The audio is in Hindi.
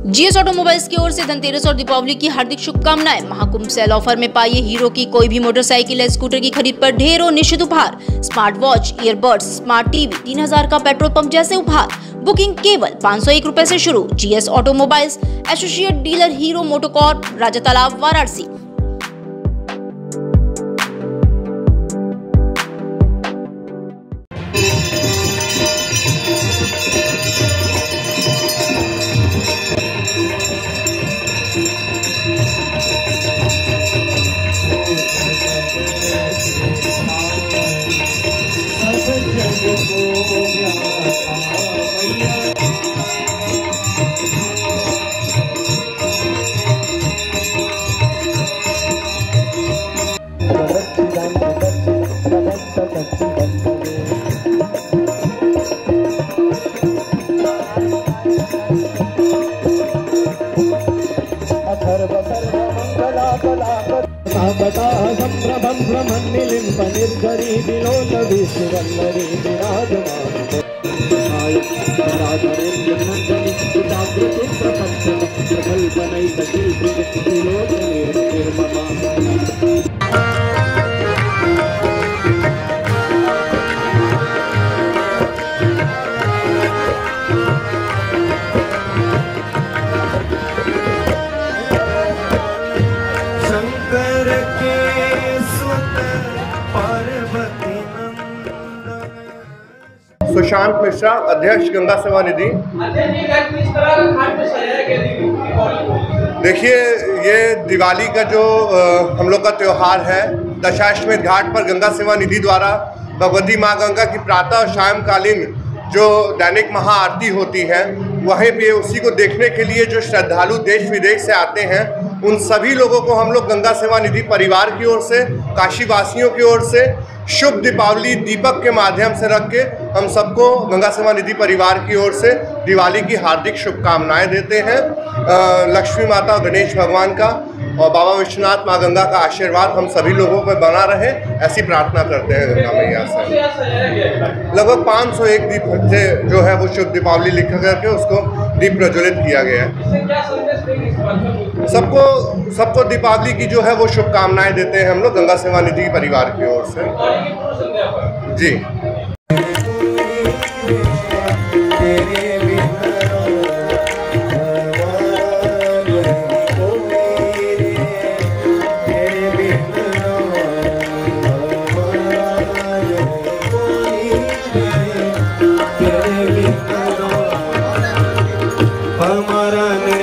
जीएस ऑटोमोबाइल्स की ओर से धनतेरस और दीपावली की हार्दिक शुभकामनाएं। महाकुंभ सेल ऑफर में पाइए हीरो की कोई भी मोटरसाइकिल या स्कूटर की खरीद पर ढेरों निश्चित उपहार, smart watch, earbuds, smart TV, 3000 का पेट्रोल पंप जैसे उपहार। बुकिंग केवल 501 रुपए से शुरू। GS automobiles, associate dealer Hero MotoCorp, Raja Talab, Varanasi. संभ्रमं भ्रमन्निलिम्ब निर्झरी विलोलभि सुवल्लरी विराजमानराधरेन्द्रनन्दनि पिताकृति प्रपञ्चनि प्रकल्पनैकशिल्पिनिर्ममा। Sushant Mishra, अध्यक्ष गंगा सेवा निधि। देखिए, ये दिवाली का जो हम लोग का त्यौहार है, दशाश्वमेध घाट पर गंगा सेवा निधि द्वारा भगवती माँ गंगा की प्रातः और सायंकालीन जो दैनिक महाआरती होती है, वहीं पे उसी को देखने के लिए जो श्रद्धालु देश विदेश से आते हैं, उन सभी लोगों को हम लोग गंगा सेवा निधि परिवार की ओर से, काशी वासियों की ओर से शुभ दीपावली दीपक के माध्यम से रख के हम सबको गंगा सेवा निधि परिवार की ओर से दिवाली की हार्दिक शुभकामनाएं देते हैं। लक्ष्मी माता और गणेश भगवान का और बाबा विश्वनाथ माँ गंगा का आशीर्वाद हम सभी लोगों पर बना रहे, ऐसी प्रार्थना करते हैं गंगा मैया से। लगभग 501 दीप से जो है वो शुभ दीपावली लिख करके उसको दीप प्रज्वलित किया गया है। सबको दीपावली की जो है वो शुभकामनाएं देते हैं हम लोग गंगा सेवा निधि परिवार की ओर से। जी। हमारा